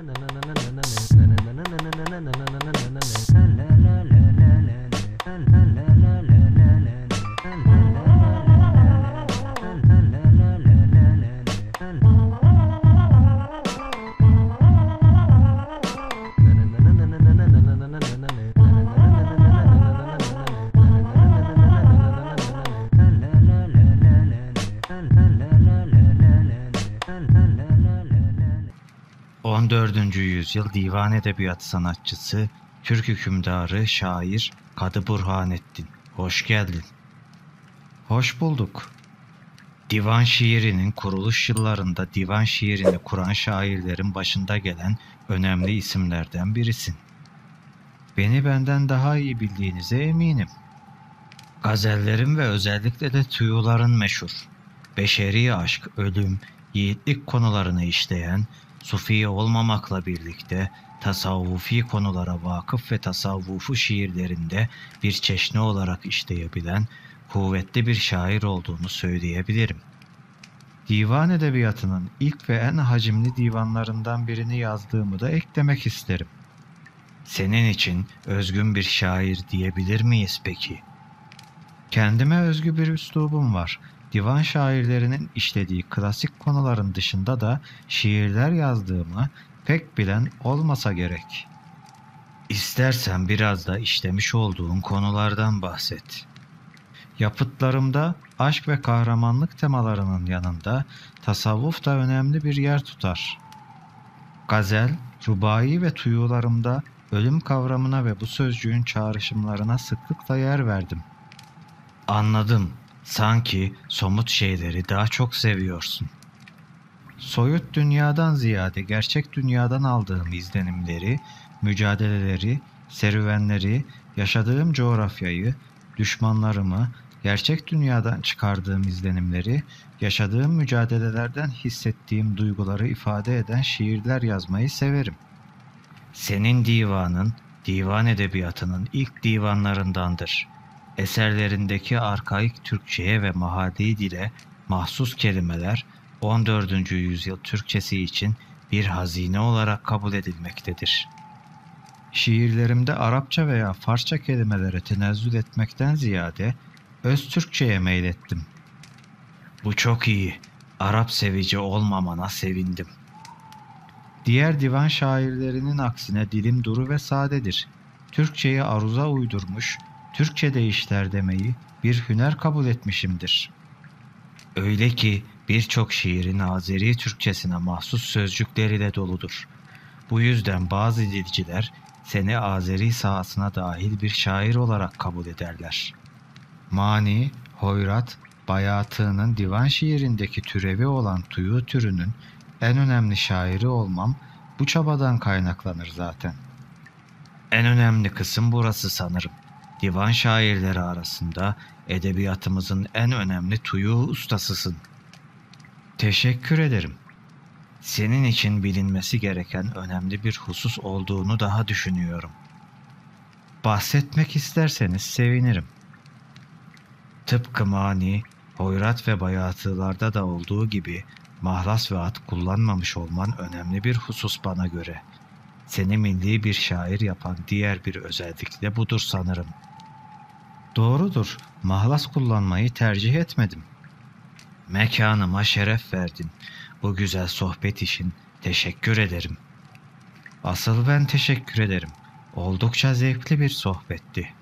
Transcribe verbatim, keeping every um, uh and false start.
on dördüncü yüzyıl divan edebiyatı sanatçısı, Türk hükümdarı, şair Kadı Burhanettin. Hoş geldin. Hoş bulduk. Divan şiirinin kuruluş yıllarında divan şiirini kuran şairlerin başında gelen önemli isimlerden birisin. Beni benden daha iyi bildiğinize eminim. Gazellerin ve özellikle de tüyoların meşhur, beşeri aşk, ölüm, yiğitlik konularını işleyen, sufi olmamakla birlikte tasavvufi konulara vakıf ve tasavvufu şiirlerinde bir çeşne olarak işleyebilen kuvvetli bir şair olduğunu söyleyebilirim. Divan edebiyatının ilk ve en hacimli divanlarından birini yazdığımı da eklemek isterim. Senin için özgün bir şair diyebilir miyiz peki? Kendime özgü bir üslubum var. Divan şairlerinin işlediği klasik konuların dışında da şiirler yazdığımı pek bilen olmasa gerek. İstersen biraz da işlemiş olduğun konulardan bahset. Yapıtlarımda aşk ve kahramanlık temalarının yanında tasavvuf da önemli bir yer tutar. Gazel, rubai ve tüyolarımda ölüm kavramına ve bu sözcüğün çağrışımlarına sıklıkla yer verdim. Anladım. Sanki somut şeyleri daha çok seviyorsun. Soyut dünyadan ziyade gerçek dünyadan aldığım izlenimleri, mücadeleleri, serüvenleri, yaşadığım coğrafyayı, düşmanlarımı, gerçek dünyadan çıkardığım izlenimleri, yaşadığım mücadelelerden hissettiğim duyguları ifade eden şiirler yazmayı severim. Senin divanın, divan edebiyatının ilk divanlarındandır. Eserlerindeki arkaik Türkçeye ve mahalli dile mahsus kelimeler on dördüncü yüzyıl Türkçesi için bir hazine olarak kabul edilmektedir. Şiirlerimde Arapça veya Farsça kelimelere tenezzül etmekten ziyade öz Türkçeye meylettim. Bu çok iyi. Arap sevici olmamana sevindim. Diğer divan şairlerinin aksine dilim duru ve sadedir. Türkçeyi aruza uydurmuş, Türkçe'de işler demeyi bir hüner kabul etmişimdir. Öyle ki birçok şiirin Azeri Türkçesine mahsus sözcükleriyle doludur. Bu yüzden bazı dilciler seni Azeri sahasına dahil bir şair olarak kabul ederler. Mani, hoyrat, bayatının divan şiirindeki türevi olan tuyu türünün en önemli şairi olmam bu çabadan kaynaklanır zaten. En önemli kısım burası sanırım. Divan şairleri arasında edebiyatımızın en önemli tuyu ustasısın. Teşekkür ederim. Senin için bilinmesi gereken önemli bir husus olduğunu daha düşünüyorum. Bahsetmek isterseniz sevinirim. Tıpkı mani, hoyrat ve bayatılarda da olduğu gibi mahlas ve at kullanmamış olman önemli bir husus bana göre. Seni milli bir şair yapan diğer bir özellik de budur sanırım. Doğrudur, mahlas kullanmayı tercih etmedim. Mekanıma şeref verdin. Bu güzel sohbet için teşekkür ederim. Asıl ben teşekkür ederim. Oldukça zevkli bir sohbetti.